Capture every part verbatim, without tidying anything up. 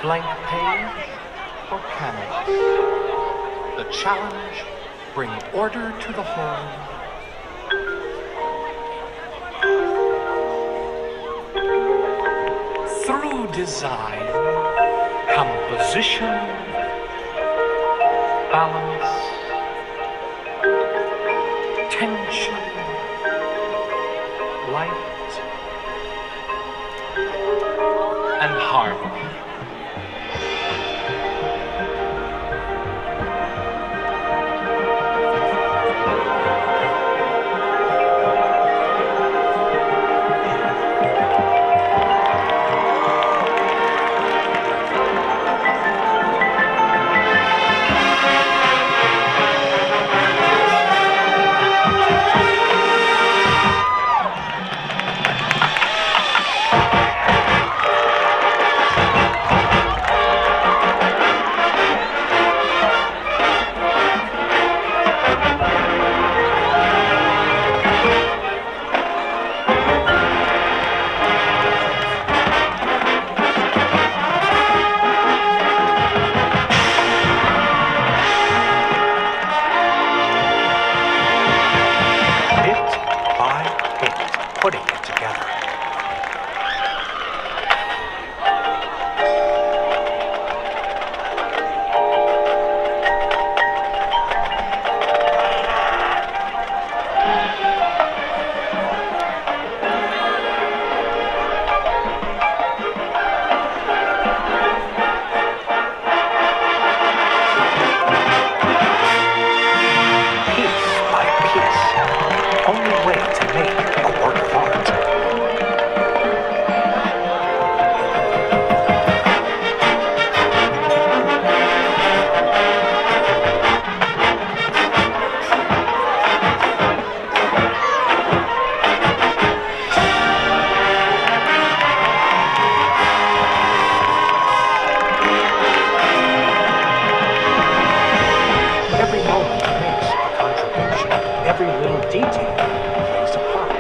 blank page or canvas. The challenge, bring order to the home. Through design, composition, balance, tension, light, and harmony. Putting it together. Piece by piece, only way to make a work of art. Every moment makes a contribution. Every little detail plays a part.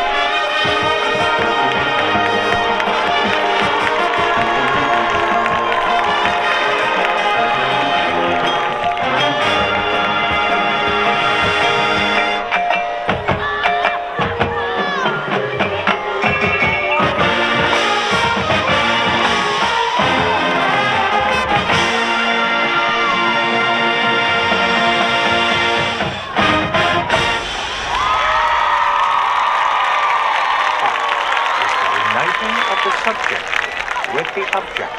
Of the subject with the object.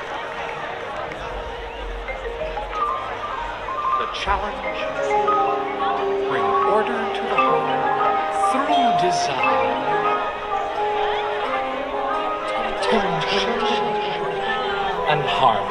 The challenge, bring order to the home through design, tension, and harmony.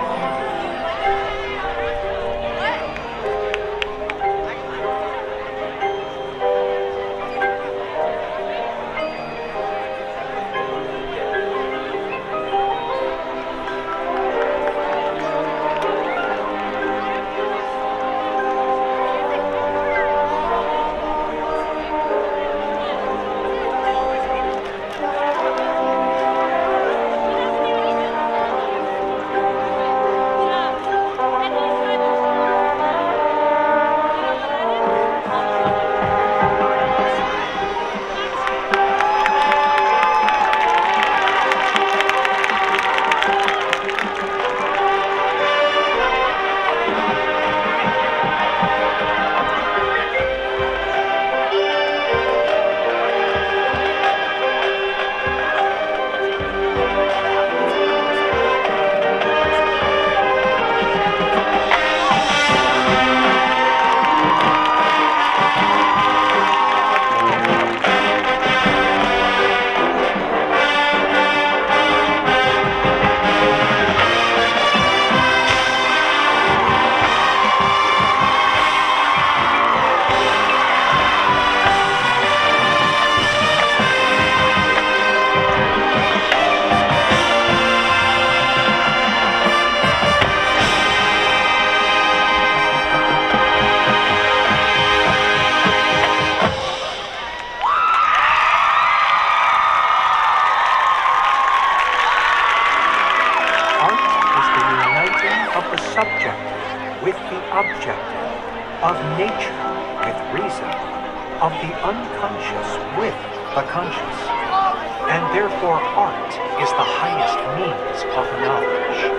of nature with reason, of the unconscious with the conscious, and therefore art is the highest means of knowledge.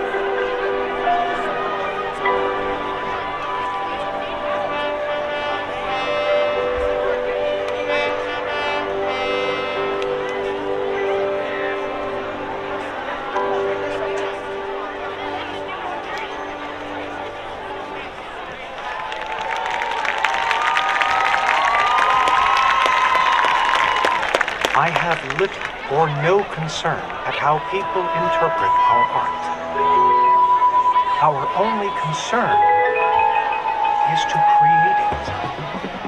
I have little or no concern at how people interpret our art. Our only concern is to create it.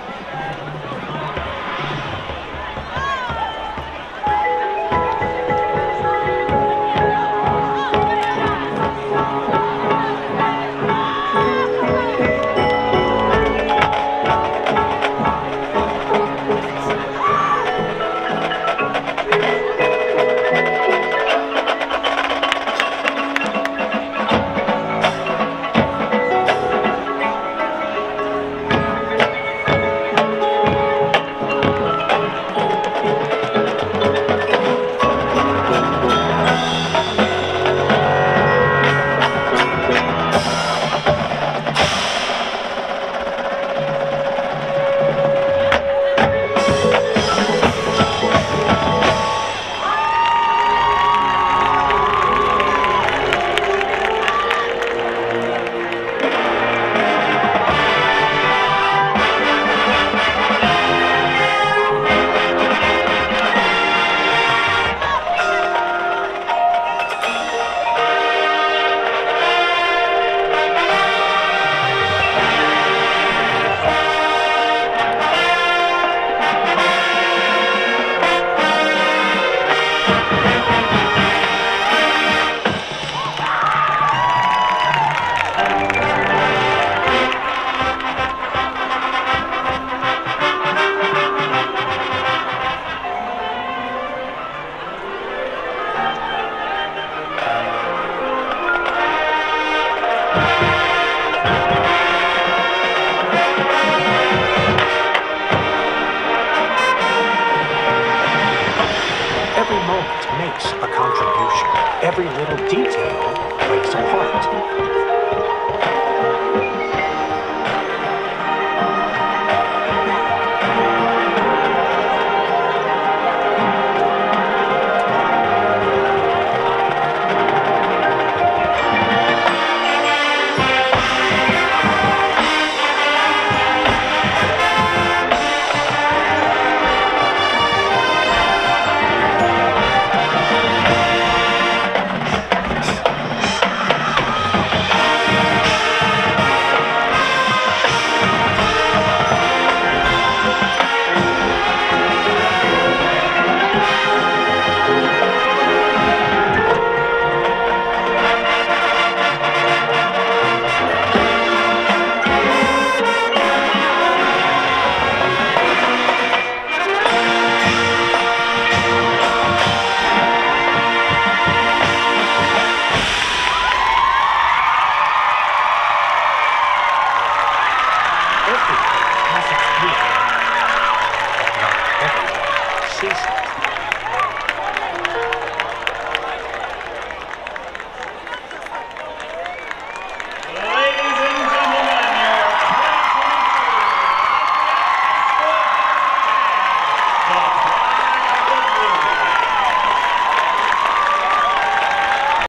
Every moment makes a contribution. Every little detail plays a part.